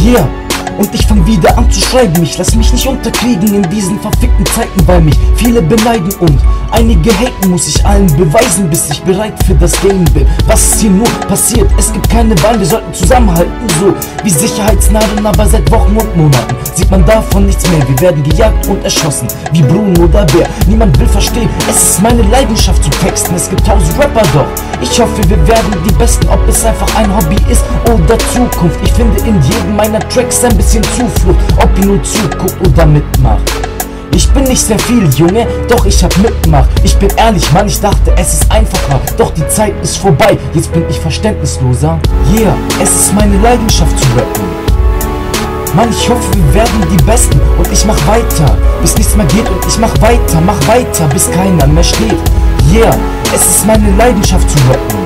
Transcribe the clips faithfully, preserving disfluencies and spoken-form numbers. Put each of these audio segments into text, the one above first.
Yeah, und ich fang wieder an zu schreiben. Ich lass mich nicht unterkriegen in diesen verfickten Zeiten, weil mich viele beneiden und einige haten. Muss ich allen beweisen, bis ich bereit für das Game bin. Was ist hier nur passiert? Es gibt keine Wahl, wir sollten zusammenhalten. So wie Sicherheitsnadeln, aber seit Wochen und Monaten sieht man davon nichts mehr. Wir werden gejagt und erschossen, wie Bruno oder Bär. Niemand will verstehen, es ist meine Leidenschaft zu texten. Es gibt tausend Rapper, doch ich hoffe, wir werden die Besten. Ob es einfach ein Hobby ist oder Zukunft. Ich finde in jedem meiner Tracks ein bisschen Zuflucht. Ob ihr nur zuguckt oder mitmacht. Ich bin nicht sehr viel, Junge, doch ich hab mitgemacht. Ich bin ehrlich, Mann, ich dachte, es ist einfacher. Doch die Zeit ist vorbei, jetzt bin ich verständnisloser. Yeah, es ist meine Leidenschaft zu rappen. Mann, ich hoffe, wir werden die Besten. Und ich mach weiter, bis nichts mehr geht. Und ich mach weiter, mach weiter, bis keiner mehr steht. Yeah, es ist meine Leidenschaft zu rappen.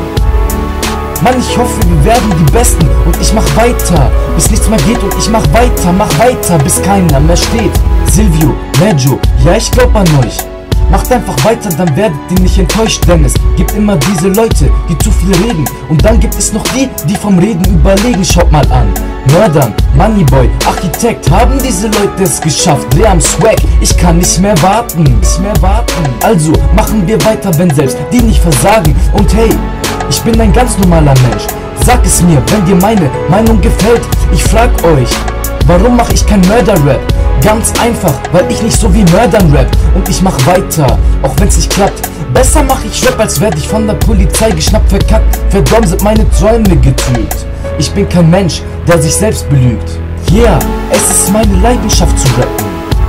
Mann, ich hoffe, wir werden die Besten. Und ich mach weiter, bis nichts mehr geht. Und ich mach weiter, mach weiter, bis keiner mehr steht. Silvio, Nejo, ja, ich glaub an euch. Macht einfach weiter, dann werdet ihr nicht enttäuscht. Denn es gibt immer diese Leute, die zu viel reden. Und dann gibt es noch die, die vom Reden überlegen. Schaut mal an, Mördern, Moneyboy, Architekt. Haben diese Leute es geschafft? Wer am Swag? Ich kann nicht mehr warten, nicht mehr warten. Also machen wir weiter, wenn selbst die nicht versagen. Und hey, ich bin ein ganz normaler Mensch. Sag es mir, wenn dir meine Meinung gefällt. Ich frag euch, warum mache ich kein Mörder-Rap? Ganz einfach, weil ich nicht so wie Mördern rap. Und ich mach weiter, auch wenn's nicht klappt. Besser mach ich Rap, als werd ich von der Polizei geschnappt, verkackt. Verdorben sind meine Träume getrübt. Ich bin kein Mensch, der sich selbst belügt. Yeah, es ist meine Leidenschaft zu rappen.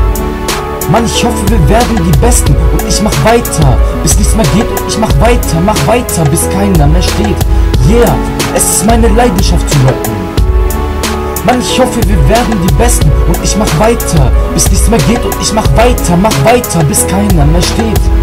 Mann, ich hoffe, wir werden die Besten. Und ich mach weiter, bis nichts mehr geht. Und ich mach weiter, mach weiter, bis keiner mehr steht. Yeah, es ist meine Leidenschaft zu rappen. Mann, ich hoffe, wir werden die Besten. Und ich mach weiter, bis nichts mehr geht. Und ich mach weiter, mach weiter, bis keiner mehr steht.